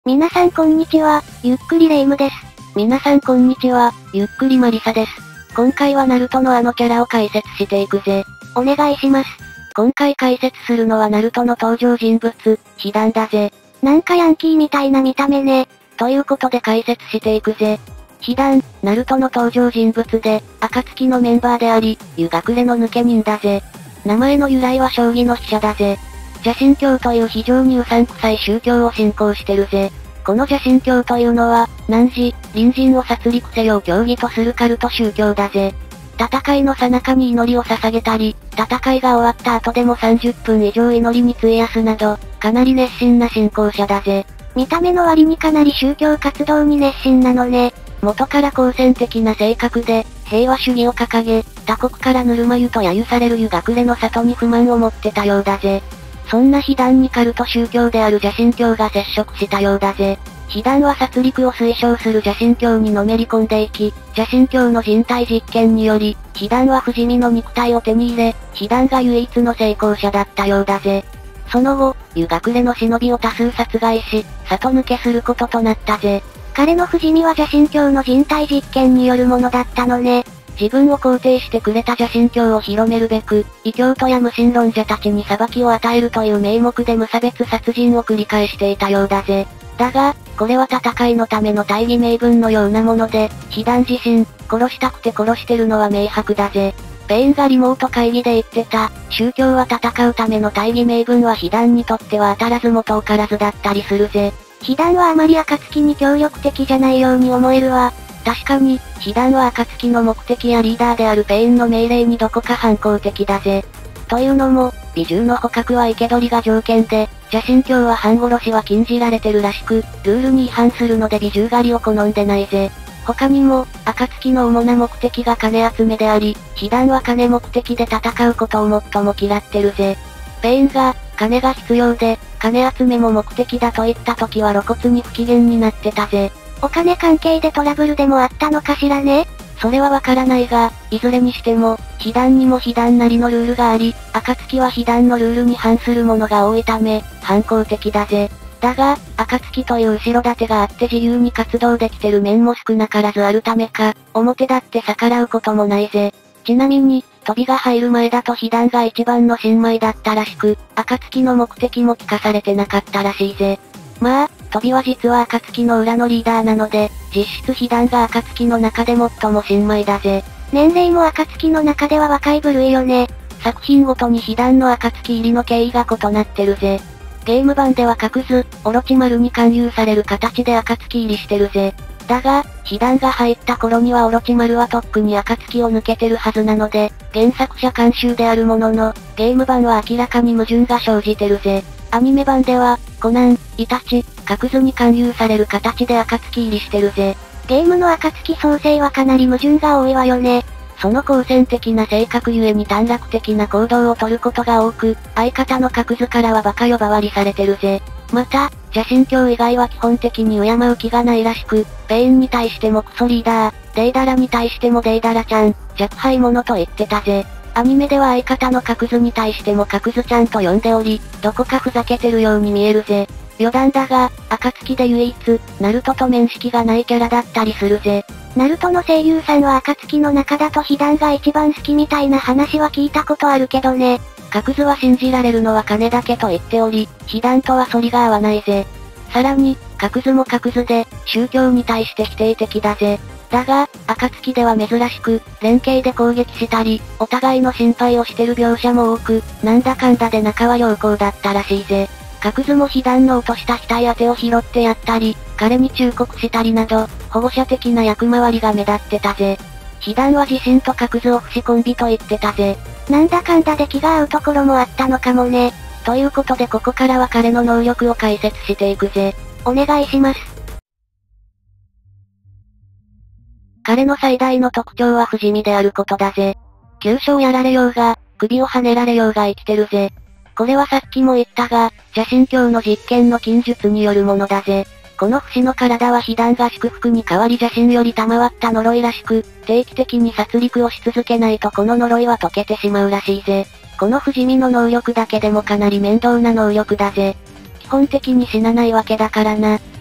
皆さんこんにちは、ゆっくりレ夢ムです。 皆さんこんにちは、ゆっくりマリサです。今回はナルトのあのキャラを解説していくぜ。 お願いします。 今回解説するのはナルトの登場人物、ヒダンだぜ。 なんかヤンキーみたいな見た目ね。 ということで解説していくぜ。ヒダン、ナルトの登場人物で、暁のメンバーであり、湯隠れの抜け人だぜ。名前の由来は将棋の飛車だぜ。邪神教という非常にうさんくさい宗教を信仰してるぜ。この邪神教というのは、汝、隣人を殺戮せよを教義とするカルト宗教だぜ。戦いの最中に祈りを捧げたり、戦いが終わった後でも30分以上祈りに費やすなど、かなり熱心な信仰者だぜ。 見た目の割にかなり宗教活動に熱心なのね。 元から好戦的な性格で、平和主義を掲げ、他国からぬるま湯と揶揄される湯隠れの里に不満を持ってたようだぜ。そんなヒダンにカルト宗教である邪神教が接触したようだぜ。ヒダンは殺戮を推奨する邪神教にのめり込んでいき、邪神教の人体実験により、ヒダンは不死身の肉体を手に入れ、ヒダンが唯一の成功者だったようだぜ。その後、湯隠れの忍びを多数殺害し、里抜けすることとなったぜ。 彼の不死身は邪神教の人体実験によるものだったのね。 自分を肯定してくれた邪神教を広めるべく、異教徒や無神論者たちに裁きを与えるという名目で無差別殺人を繰り返していたようだぜ。だが、これは戦いのための大義名分のようなもので、ヒダン自身、殺したくて殺してるのは明白だぜ。ペインがリモート会議で言ってた、宗教は戦うための大義名分はヒダンにとっては当たらずも遠からずだったりするぜ。 ヒダンはあまり暁に協力的じゃないように思えるわ。 確かに、ヒダンは暁の目的やリーダーであるペインの命令にどこか反抗的だぜ。というのも、美獣の捕獲は生け捕りが条件で、邪神教は半殺しは禁じられてるらしく、ルールに違反するので美獣狩りを好んでないぜ。他にも、暁の主な目的が金集めであり、ヒダンは金目的で戦うことを最も嫌ってるぜ。ペインが、金が必要で、金集めも目的だと言った時は露骨に不機嫌になってたぜ。 お金関係でトラブルでもあったのかしらね。 それはわからないが、いずれにしても、ヒダンにもヒダンなりのルールがあり、暁はヒダンのルールに反するものが多いため、反抗的だぜ。だが、暁という後ろ盾があって自由に活動できてる面も少なからずあるためか、表立って逆らうこともないぜ。ちなみに、飛びが入る前だとヒダンが一番の新米だったらしく、暁の目的も聞かされてなかったらしいぜ。まあ、飛びは実は暁の裏のリーダーなので、実質ヒダンが暁の中で最も新米だぜ。 年齢も暁の中では若い部類よね。 作品ごとにヒダンの暁入りの経緯が異なってるぜ。ゲーム版では隠図、オロチマルに勧誘される形で暁入りしてるぜ。だが、ヒダンが入った頃にはオロチマルはとっくに暁を抜けてるはずなので、原作者監修であるものの、ゲーム版は明らかに矛盾が生じてるぜ。アニメ版では、コナン、イタチ、隠図に勧誘される形で暁入りしてるぜ。 ゲームの暁創生はかなり矛盾が多いわよね。 その好戦的な性格ゆえに短絡的な行動をとることが多く、相方の隠図からはバカ呼ばわりされてるぜ。また、邪神教以外は基本的に敬う気がないらしく、ペインに対してもクソリーダー、デイダラに対してもデイダラちゃん、若輩者と言ってたぜ。アニメでは相方の隠図に対しても隠図ちゃんと呼んでおり、どこかふざけてるように見えるぜ。余談だが、暁で唯一、ナルトと面識がないキャラだったりするぜ。 ナルトの声優さんは暁の中だとヒダンが一番好きみたいな話は聞いたことあるけどね。 隠図は信じられるのは金だけと言っており、ヒダンとは反りが合わないぜ。さらに、隠図も隠図で、宗教に対して否定的だぜ。だが、暁では珍しく、連携で攻撃したり、お互いの心配をしてる描写も多く、なんだかんだで仲は良好だったらしいぜ。隠図もヒダンの落とした額当てを拾ってやったり、彼に忠告したりなど、保護者的な役回りが目立ってたぜ。ヒダンは自身と隠図を不死コンビと言ってたぜ。 なんだかんだで気が合うところもあったのかもね。 ということでここからは彼の能力を解説していくぜ。 お願いします。 彼の最大の特徴は不死身であることだぜ。急所をやられようが、首を跳ねられようが生きてるぜ。これはさっきも言ったが、邪神教の実験の禁術によるものだぜ。この不死の体は被弾が祝福に代わり邪神より賜った呪いらしく、定期的に殺戮をし続けないとこの呪いは解けてしまうらしいぜ。この不死身の能力だけでもかなり面倒な能力だぜ。基本的に死なないわけだからな。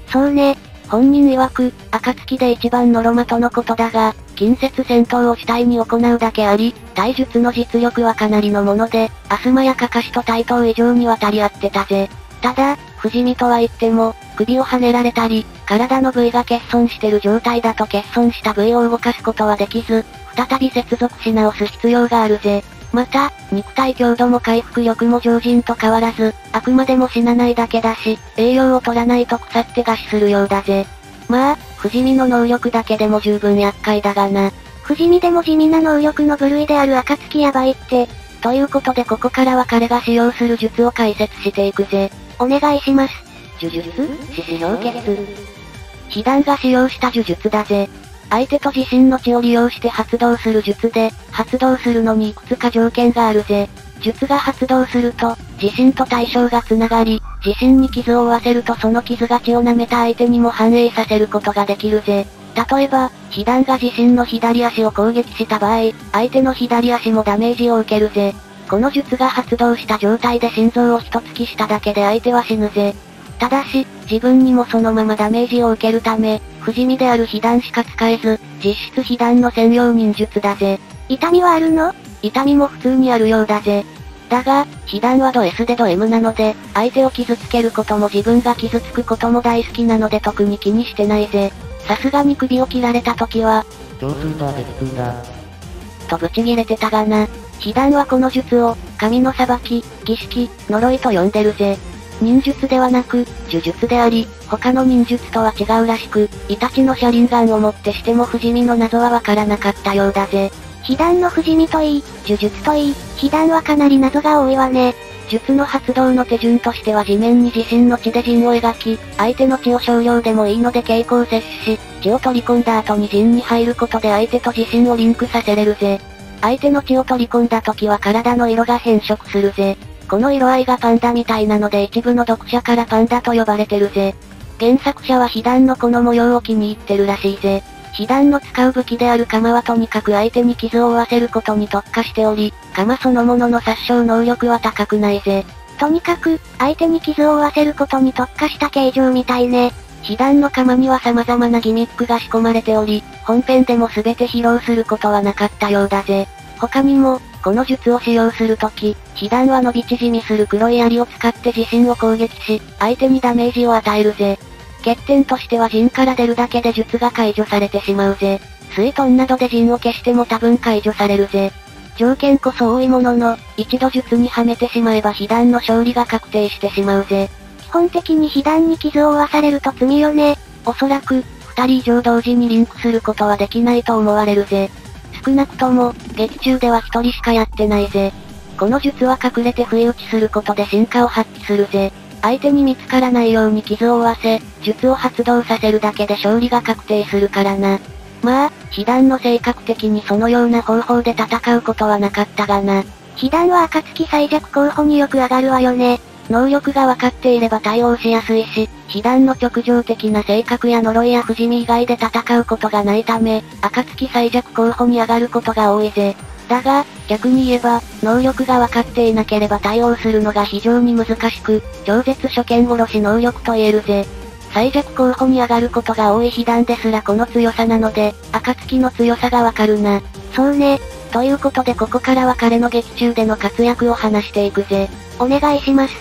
そうね。 本人曰く、暁で一番のロマとのことだが、近接戦闘を主体に行うだけあり、体術の実力はかなりのもので、アスマやカカシと対等以上に渡り合ってたぜ。ただ、不死身とは言っても、首をはねられたり、体の部位が欠損してる状態だと欠損した部位を動かすことはできず、再び接続し直す必要があるぜ。また、肉体強度も回復力も常人と変わらず、あくまでも死なないだけだし、栄養を取らないと腐って餓死するようだぜ。まあ、不死身の能力だけでも十分厄介だがな。 不死身でも地味な能力の部類である暁やばいって。 ということでここからは彼が使用する術を解説していくぜ。 お願いします。 呪術、四肢氷結。被弾が使用した呪術だぜ。相手と自身の血を利用して発動する術で、発動するのにいくつか条件があるぜ。術が発動すると、自身と対象が繋がり、自身に傷を負わせるとその傷が血を舐めた相手にも反映させることができるぜ。例えば、被弾が自身の左足を攻撃した場合、相手の左足もダメージを受けるぜ。この術が発動した状態で心臓を一突きしただけで相手は死ぬぜ。ただし、自分にもそのままダメージを受けるため、不死身である被弾しか使えず、実質被弾の専用忍術だぜ。 痛みはあるの？ 痛みも普通にあるようだぜ。だが、被弾はド S でド M なので、相手を傷つけることも自分が傷つくことも大好きなので特に気にしてないぜ。さすがに首を切られた時は、 超スーパー激痛だ。 とブチギレてたがな。被弾はこの術を、神の裁き、儀式、呪いと呼んでるぜ。忍術ではなく、呪術であり、他の忍術とは違うらしく、イタチの車輪ガンをもってしても不死身の謎はわからなかったようだぜ。 被弾の不死身といい、呪術といい、被弾はかなり謎が多いわね。 術の発動の手順としては地面に自身の血で陣を描き、相手の血を少量でもいいので蛍光摂取し、血を取り込んだ後に陣に入ることで相手と自身をリンクさせれるぜ。相手の血を取り込んだ時は体の色が変色するぜ。この色合いがパンダみたいなので一部の読者からパンダと呼ばれてるぜ。原作者は被弾のこの模様を気に入ってるらしいぜ。被弾の使う武器である鎌はとにかく相手に傷を負わせることに特化しており、鎌そのものの殺傷能力は高くないぜ。 とにかく、相手に傷を負わせることに特化した形状みたいね。 被弾の鎌には様々なギミックが仕込まれており、本編でも全て披露することはなかったようだぜ。他にも、この術を使用するとき、被弾は伸び縮みする黒い槍を使って自身を攻撃し、相手にダメージを与えるぜ。欠点としては陣から出るだけで術が解除されてしまうぜ。水遁などで陣を消しても多分解除されるぜ。条件こそ多いものの、一度術にはめてしまえば被弾の勝利が確定してしまうぜ。 基本的に被弾に傷を負わされると罪よね。 おそらく、二人以上同時にリンクすることはできないと思われるぜ。少なくとも、劇中では一人しかやってないぜ。この術は隠れて不意打ちすることで進化を発揮するぜ。相手に見つからないように傷を負わせ、術を発動させるだけで勝利が確定するからな。まあ、被弾の性格的にそのような方法で戦うことはなかったがな。 被弾は暁最弱候補によく上がるわよね。 能力が分かっていれば対応しやすいし、被弾の直情的な性格や呪いや不死身以外で戦うことがないため、暁最弱候補に上がることが多いぜ。だが、逆に言えば、能力が分かっていなければ対応するのが非常に難しく、超絶初見殺し能力と言えるぜ。最弱候補に上がることが多い被弾ですらこの強さなので、暁の強さがわかるな。 そうね。 ということでここからは彼の劇中での活躍を話していくぜ。 お願いします。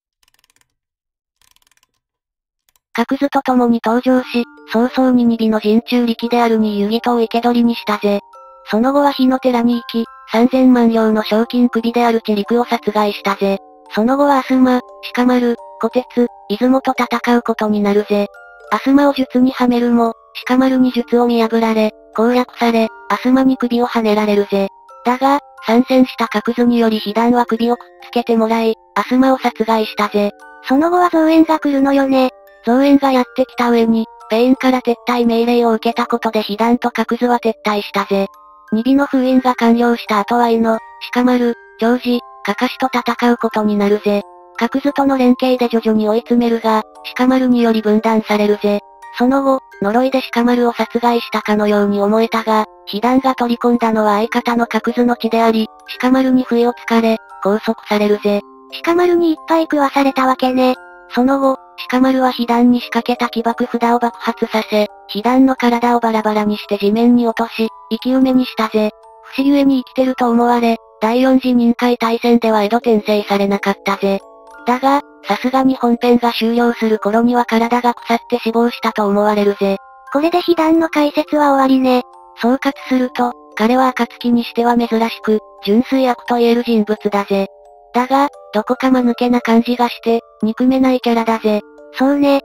角図と共に登場し、早々に2尾の陣中力であるに遊戯とを生け捕りにしたぜ。その後は火の寺に行き、3000万両の賞金首である地陸を殺害したぜ。その後はアスマ、鹿丸、虎鉄、出雲と戦うことになるぜ。アスマを術にはめるも、鹿丸に術を見破られ、攻略され、アスマに首をはねられるぜ。だが、参戦した角図により被弾は首をくっつけてもらい、アスマを殺害したぜ。 その後は増援が来るのよね。 増援がやってきた上に、ペインから撤退命令を受けたことで被弾と角図は撤退したぜ。2尾の封印が完了した後は鹿丸、長治、かかしと戦うことになるぜ。角図との連携で徐々に追い詰めるが、鹿丸により分断されるぜ。その後、呪いで鹿丸を殺害したかのように思えたが、被弾が取り込んだのは相方の角図の血であり、鹿丸に不意をつかれ、拘束されるぜ。 鹿丸にいっぱい食わされたわけね。 その後、鹿丸は被弾に仕掛けた起爆札を爆発させ、被弾の体をバラバラにして地面に落とし、生き埋めにしたぜ。不思議ゆえに生きてると思われ、第四次任海大戦では江戸転生されなかったぜ。だが、さすがに本編が終了する頃には体が腐って死亡したと思われるぜ。 これで被弾の解説は終わりね。 総括すると、彼は暁にしては珍しく、純粋悪と言える人物だぜ。だが、どこか間抜けな感じがして、憎めないキャラだぜ。 そうね。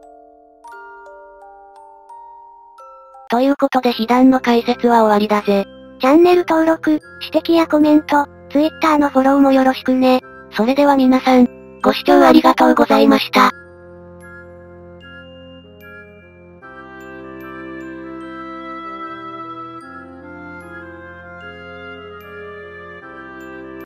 ということで被弾の解説は終わりだぜ。 チャンネル登録、指摘やコメント、Twitter のフォローもよろしくね。 それでは皆さん、ご視聴ありがとうございました。